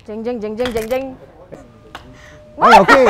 Jeng jeng jeng jeng jeng jeng. Oh, okey.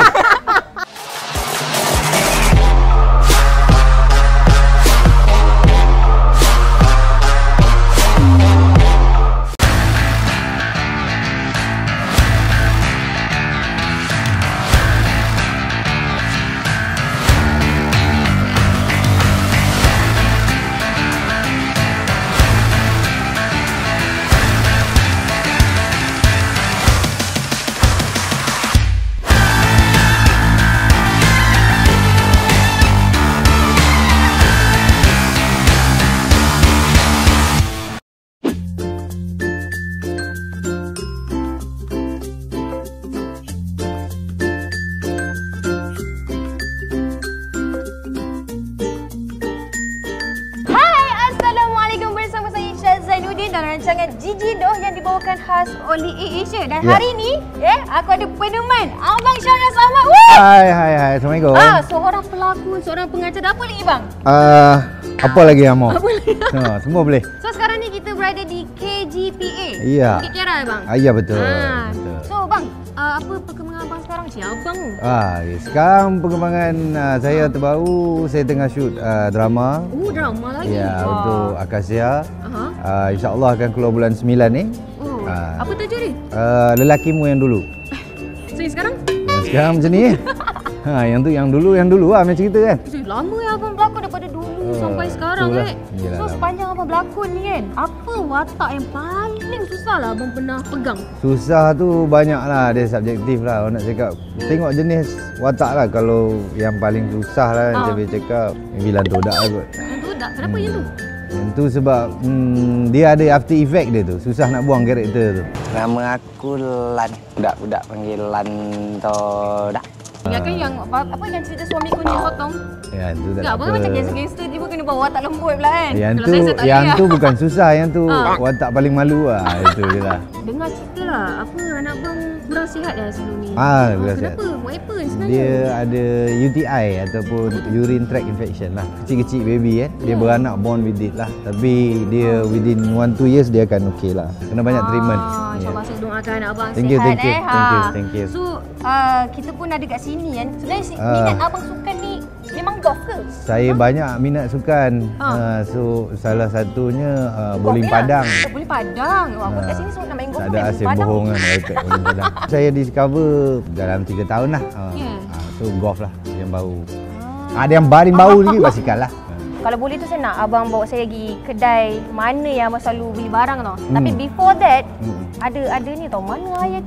Dan rancangan Gigi Doh yang dibawakan khas oleh Asia. Dan hari ni, aku ada peneman Abang Syarnas Ahmad. Hai. Assalamualaikum. Seorang pelakon, seorang pengacara. Apa lagi bang? Apa lagi yang mau? Apa lagi? Semua boleh. So sekarang ni kita berada di KGPA. Ya. Bukit Kiara bang? Ya betul. So bang, apa perkembangan abang sekarang? Abang. Sekarang perkembangan saya terbaru, saya tengah shoot drama. Drama lagi? Ya, untuk Akasia. InsyaAllah akan keluar bulan 9 ni. Apa tajuk ni? Lelakimu yang dulu. So yang sekarang? Yang sekarang macam ni. Yang dulu lah macam cerita kan. Lama ya abang berlakon daripada dulu sampai sekarang kan. So sepanjang abang berlakon ni kan, apa watak yang paling susah lah abang pernah pegang? Susah tu banyak lah, dia subjektif lah. Orang nak cakap, tengok jenis watak lah. Kalau yang paling susah lah saya boleh cakap Milan Todak lah kot. Todak? Kenapa yang tu? Yang tu sebab dia ada after effect dia tu. Susah nak buang karakter tu. Nama aku Lan. Budak-budak panggil Lan Todak. Ingatkan yang apa yang cerita suamiku ni potong? Ya, tu tak apa. Abang macam gangster-gangster tiba kena bawa watak lembut pula kan? Yang tu bukan susah, yang tu watak paling malu lah. Itu je lah. Dengar cerita lah, apa anak abang kurang sihat dah sebelum ni? Kurang sihat. Kenapa? What happened sebenarnya? Dia ada UTI ataupun urine tract infection lah. Kecil-kecil baby kan. Dia beranak born with it lah. Tapi dia within 1-2 years dia akan okey lah. Kena banyak treatment. InsyaAllah saya doakan anak abang sihat. Thank you. So, kita pun ada kat sini kan. Sebenarnya minat abang sukan ni memang golf ke? Saya banyak minat sukan. So salah satunya bowling padang. Bowling padang. Abang kat sini semua nak main golf. Tak ada asyik bohong kan mereka bowling padang. Saya discover dalam 3 tahun lah. So golf lah yang baru. Ada yang paling baru lagi basikal lah. Kalau boleh tu saya nak abang bawa saya pergi kedai mana yang abang selalu beli barang tau. Tapi before that ada ni tau. Mana air tu.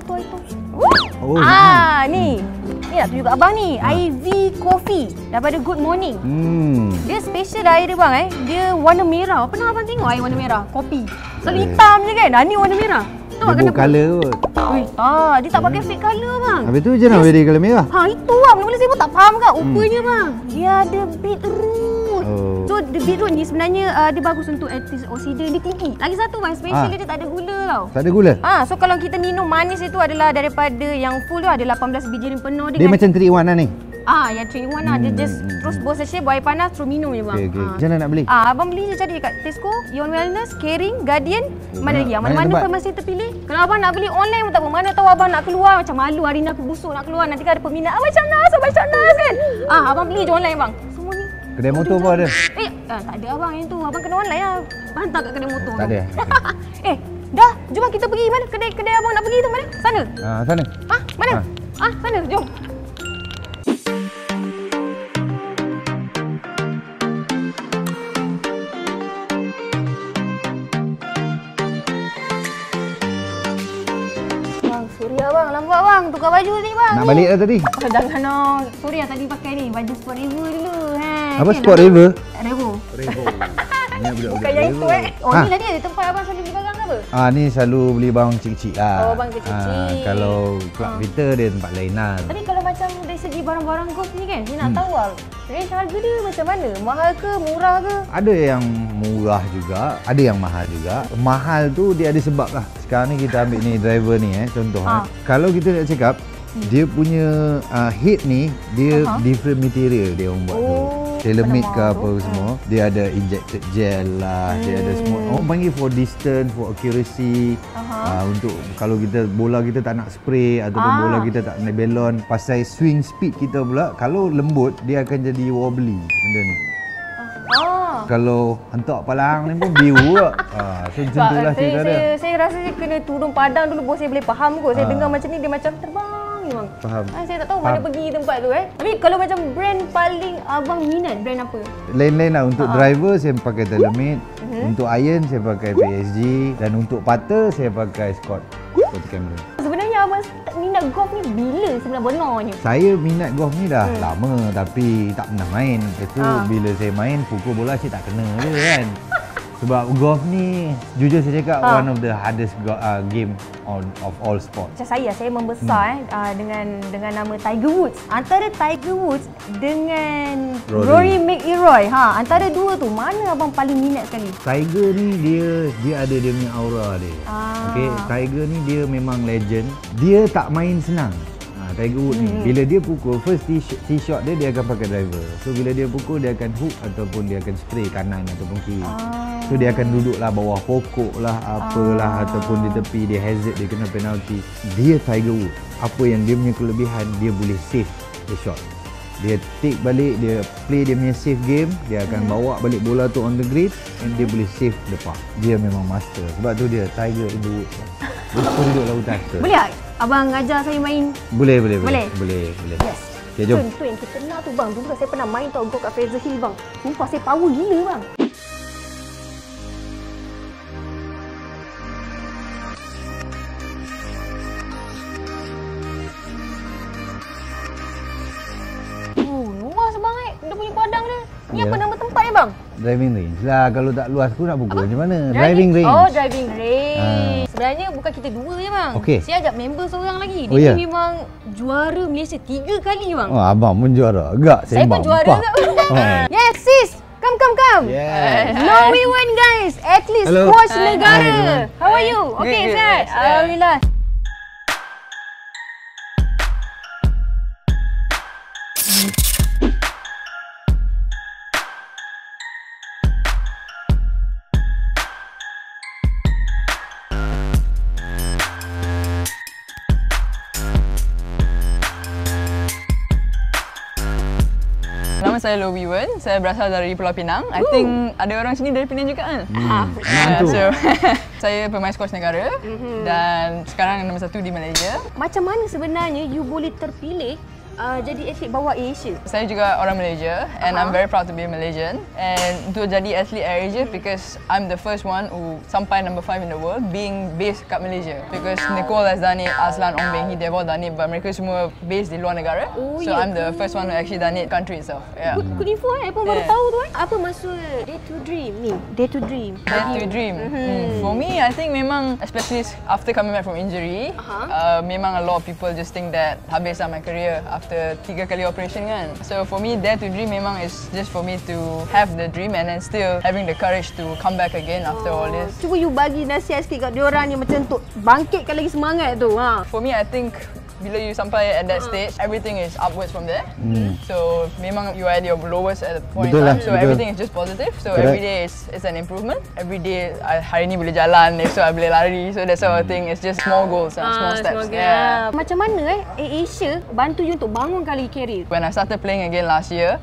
Ni nak tunjuk kat abang ni. IV Coffee daripada Good Morning. Dia special lah air dia bang Dia warna merah. Pernah abang tengok air warna merah? Kopi. Selalu hitam je kan? Ni warna merah. Dia buat colour kot. Dia tak pakai fake colour bang. Habis tu je nak beri colour merah? Itu lah. Mula-mula saya pun tak faham kan. Rupanya bang, dia ada beetroot. So the beetroot ni sebenarnya dia bagus untuk antioxidant, dia tinggi. Lagi satu bang, special dia tak ada gula tau. Tak ada gula? So kalau kita minum manis itu adalah daripada yang full tu ada 18 biji penuh dia macam 3-in-1 lah ni? Yang 3-in-1 lah. Dia just terus bawa sachet, bawa air panas, terus minum je bang. Macam mana nak beli? Abang beli je cari dekat Tesco, Ion Wellness, Kering, Guardian. Mana lagi? Mana-mana pun masih terpilih. Kalau abang nak beli online pun tak apa. Mana tahu abang nak keluar macam malu hari ni aku busuk nak keluar. Nanti kan ada peminat. Abang Syarnas kan? Abang beli je online bang. Semua ni. Kedai motor pun ada? Tak ada abang yang tu. Abang kena online lah. Hantar kat kedai motor. Tak ada. Dah. Jom kita pergi mana? Kedai abang nak pergi tu mana? Sana? Sana. Mana? Sana. Jom. Suria bang, lambat bang. Tukar baju tadi bang. Nak balik dah tadi? Jangan dong. Suria tadi pakai ni baju Sport Revo dulu. Apa Sport Revo? Revo. Bukan yang itu ni tadi ada tempat abang selalu beli barang ke apa? Ni selalu beli barang kecil-kecil lah. Barang kecil-kecil. Kalau Club Vita dia tempat lain lah. Tapi kalau macam dari segi barang-barang golf ni kan, saya nak tahu lah. Range harga dia macam mana? Mahal ke? Murah ke? Ada yang murah juga, ada yang mahal juga. Mahal tu dia ada sebab lah. Sekarang ni kita ambil ni driver ni contoh. Kalau kita nak cakap, dia punya head ni, dia different material dia orang buat tu. tailor-made ke apa semua. Dia ada injected gel lah, dia ada semua. Orang panggil for distance, for accuracy. Untuk kalau kita bola kita tak nak spray ataupun bola kita tak nak belon, pasal swing speed kita pula, kalau lembut dia akan jadi wobbly benda ni. Kalau hentak palang ni pun biru tak. So macam tu lah cerita dia. Saya rasa saya kena turun padang dulu baru saya boleh faham kot. Saya dengar macam ni dia macam terbang memang. Faham. Saya tak tahu mana pergi tempat tu Tapi kalau macam brand paling abang minat, brand apa? Lain-lain lah. Untuk driver saya pakai TaylorMade. Untuk iron saya pakai PSG. Dan untuk putter saya pakai Scott camera. Sebenarnya abang minat golf ni bila sebenarnya? Saya minat golf ni dah lama tapi tak pernah main. Itu bila saya main pukul bola saya tak kena je kan. Sebab golf ni jujur saya cakap one of the hardest game of all sport. Macam saya membesar dengan nama Tiger Woods. Antara Tiger Woods dengan Rory McIlroy, antara dua tu mana abang paling minat sekali? Tiger ni dia ada dia punya aura dia. Okey, Tiger ni dia memang legend. Dia tak main senang. Tiger Woods ni bila dia pukul first tee shot dia akan pakai driver. So bila dia pukul dia akan hook ataupun dia akan spray kanan ataupun kiri. So dia akan duduklah bawah pokok lah apalah ataupun di tepi dia hazard dia kena penalty. Dia Tiger Woods. Apa yang dia punya kelebihan, dia boleh save the shot. Dia take balik, dia play dia punya safe game, dia akan bawa balik bola tu on the green and dia boleh save the putt. Dia memang master. Sebab tu dia Tiger in the Woods. Dia duduk lautan. Boleh tak abang ajar saya main? Boleh. Yes. Okay, jom. Tu yang kita kenal tu bang. Dulu saya pernah main tau golf kat Fraser Hill bang. Sumpah saya power gila bang. Luas bang dia punya padang dia. Ni apa nama tempat ni bang? Driving range lah. Kalau tak luas aku nak pukul macam mana? Driving range. Oh, driving range. Sebenarnya bukan kita dua je bang. Saya ajak member seorang lagi. Dia ni memang juara Malaysia 3 kali bang. Abang pun juara. Agak saya pun juara tak? Yes sis. Come. Yes. No we won guys. At least coach negara. How are you? Okay, Zat. Alhamdulillah. Nama saya Low Wee Wen, saya berasal dari Pulau Pinang. I think ada orang sini dari Penang juga kan? So, saya pemain squash negara dan sekarang nombor 1 di Malaysia. Macam mana sebenarnya you boleh terpilih jadi atlet bawa Asia? Saya juga orang Malaysia and I'm very proud to be a Malaysian. And untuk jadi atlet Air Asia because I'm the first one who sampai number 5 in the world being based kat Malaysia. Because Nicole has done it, Aslan, Ong Beng Hee, they've all done it, but mereka semua based di luar negara. So I'm the first one who actually done it country itself. Yeah. Good info pun baru tahu tu Apa maksud Dare to Dream ni? Dare to Dream. Dare to Dream. For me, I think memang especially after coming back from injury, memang a lot of people just think that habis lah my career after 3 kali operation kan. So for me, Dare to Dream memang is just for me to have the dream and then still having the courage to come back again after all this. Cuba you bagi nasihat sikit kat diorang yang macam untuk bangkitkan lagi semangat tu. For me, I think bila you sampai at that stage, everything is upwards from there. So memang you are at your lowest at the point in time. So everything is just positive. So every day is an improvement. Every day hari ni boleh jalan, esok I boleh lari. So that's sort of thing. It's just small goals, small steps. Yeah. Macam mana Asia bantu you untuk bangunkan lagi career? When I started playing again last year,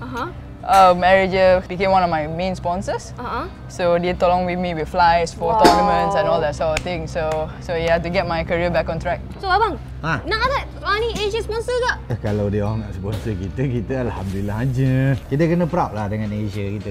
Air Asia became one of my main sponsors. So dia tolong with me with flights for tournaments and all that sort of thing. So yeah, to get my career back on track. So abang, nak tak ni Asia sponsor tak? Kalau dia orang nak sponsor kita alhamdulillah aja. Kita kena proud lah dengan Asia kita.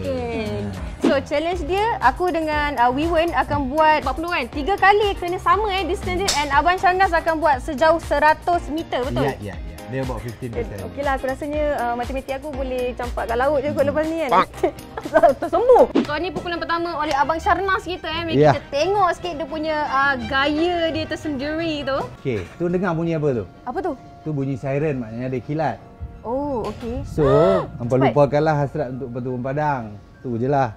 So challenge dia, aku dengan Wee Wen akan buat 40 kan? 3 kali kena sama distance dia, and Abang Syangnas akan buat sejauh 100 meter, betul? Ya. Dia about 15%. Okeylah, aku rasanya matematik aku boleh campak kat laut je kot lepas ni kan. Tersembuh. So ni pukulan pertama oleh Abang Syarnas kita kita tengok sikit dia punya gaya dia tersendiri tu. Okey, tu dengar bunyi apa tu? Apa tu? Tu bunyi siren, maknanya ada kilat. Oh, okey. So, hampa lupakanlah hasrat untuk berturun padang. Tu je lah.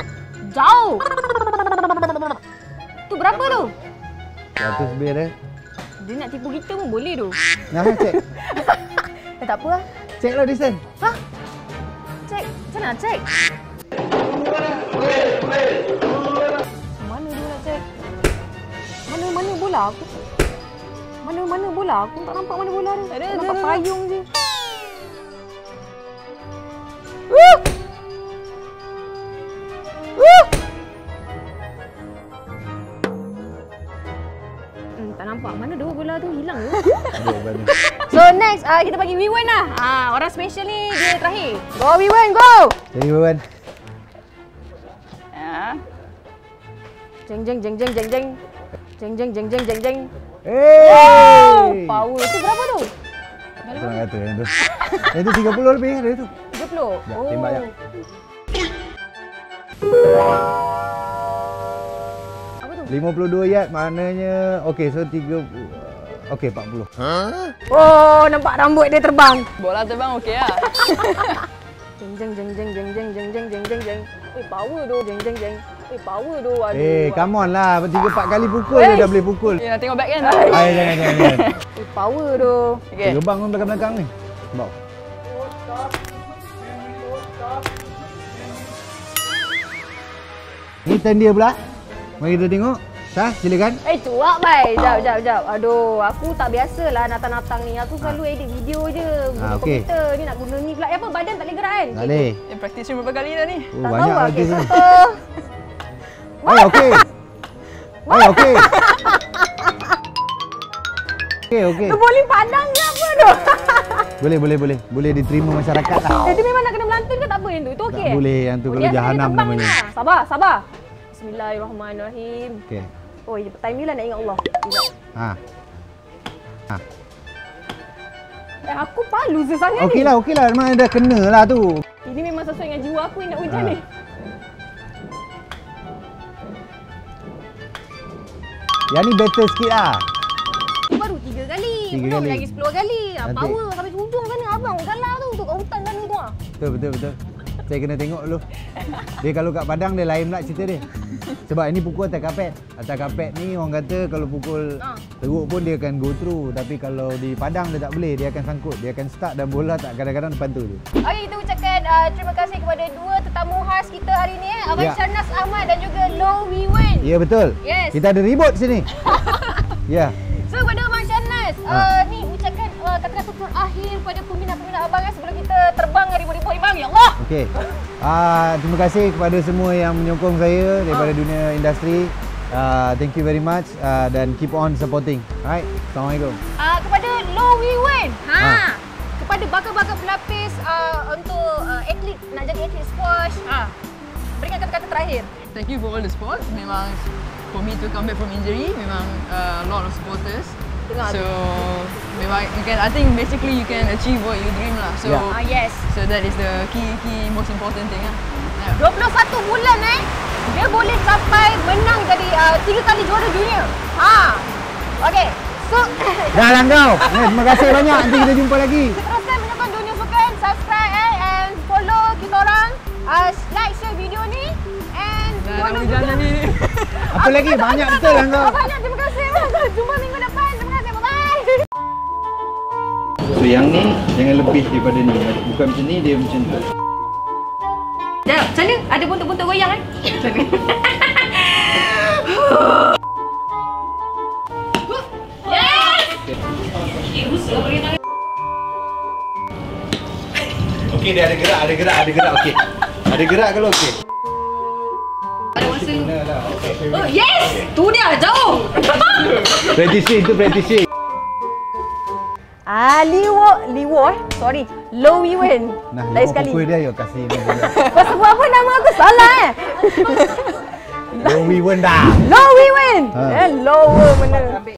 Jauh. Tu berapa tu? 100 bir Dia nak tipu kita pun boleh tu. Nah, cek. Tak apa lah. Cek lah distance. Hah? Cek? Macam mana nak cek? Mana dia nak cek? Mana bola aku? Mana bola aku? Tak nampak mana bola tu. Nampak payung je. Tak nampak. Mana dua bola tu? Hilang ke? So next, kita bagi Wiwen lah. Orang special ni dia terakhir. Go Wiwen, go! Jadi Wiwen. Jeng jeng jeng jeng jeng jeng. Jeng jeng jeng jeng jeng jeng. Wow! Power tu berapa tu? Aku nak kata yang tu. Yang tu 30 lebih dari tu. 30? Ya, tembak je. Apa tu? 52 yard maknanya okey, so 30 okey 40. Oh, nampak rambut dia terbang. Bola terbang okey lah. Jeng jeng jeng jeng jeng jeng jeng jeng jeng jeng jeng. Power tu. Jeng jeng jeng. Power tu. Aduh. Come on lah. 3-4 kali pukul dia dah boleh pukul. Nak tengok back kan? Jangan. Power tu. Okay. Gerbang pun belakang-belakang ni. Bawa. Ni turn dia pula. Mari kita tengok. Sah, silakan. Cuak bai. Jap. Aduh, aku tak biasalah natang-natang ni. Aku selalu edit video je. Guna komputer. Ni nak guna ni pula. Apa badan tak boleh gerak kan? Tak boleh. Praktis berapa kali dah ni? Tak banyak tahu lah. praktis ni. Okey. Okey. Okey. Tu bowling padang ke apa tu? Boleh. Boleh diterima masyarakat lah. Dia memang nak kena melantun ke tak apa yang tu? Itu okey? Tak boleh, yang tu kalau jahanam namanya. Sabar. Bismillahirrahmanirrahim. Okey. Oh, time ni lah nak ingat Allah. Aku palu je sangat ni. Okeylah. Memang dah kena lah tu. Ini memang sesuai dengan jiwa aku yang nak hujan ni. Yang ni better sikit lah. Baru 3 kali. Belum lagi 10 kali. Power sampai hujung sana. Abang galah tu. Kat hutan sana tu. Betul. Saya kena tengok dulu. Dia kalau kat padang dia lain pula cerita dia. Sebab ini pukul atas kapet. Atas kapet ni orang kata kalau pukul teruk pun dia akan go through. Tapi kalau di padang dia tak boleh. Dia akan sangkut. Dia akan start dan bola tak kadang-kadang depan tu je. Okey, kita ucapkan terima kasih kepada dua tetamu khas kita hari ni. Abang Syarnas Ahmad dan juga Loh Wiwen. Ya, betul. Yes. Kita ada ribut sini. Ya. So, kepada Abang Syarnas, ni ucapkan kata-kata terakhir kepada peminat-peminat abang sebelum kita terbang ribut-ribut bang. Ya Allah. Okey. Terima kasih kepada semua yang menyokong saya daripada dunia industri. Thank you very much dan keep on supporting. Alright. Assalamualaikum. Kepada Loh Wiwen. Kepada bakal-bakal pelapis untuk atlet nak jadi atlet squash. Berikan kata-kata terakhir. Thank you for all the support. Memang for me to come back from injury, memang a lot of supporters. So memang I think basically you can achieve what you dream lah. So yes. So that is the key most important thing lah. 21 bulan dia boleh sampai menang jadi 3 kali juara dunia. Okey. So dah lah kau. Terima kasih banyak. Nanti kita jumpa lagi. Teruskan menyokong Dunia Sukan, subscribe and follow kita orang. Like share video ni and follow juga. Apa lagi? Banyak betul lah kau. Banyak, terima kasih. Jumpa minggu depan. Terima kasih. Bye-bye. So yang ni jangan lebih daripada ni. Bukan macam ni, dia macam tu. Sekejap, macam mana? Ada buntut-buntut goyang Yes! Okey, dia ada gerak. Okey. Ada gerak kalau okey. Ada masa lu. Oh, yes! Tu dia, jauh! Practicing. Liwo sorry. Loh Wiwen. Lain sekali. Pukul dia, you kasih ni. Kau sebut apa nama aku? Salah Loh Wiwen dah. Loh Wiwen. Low mana?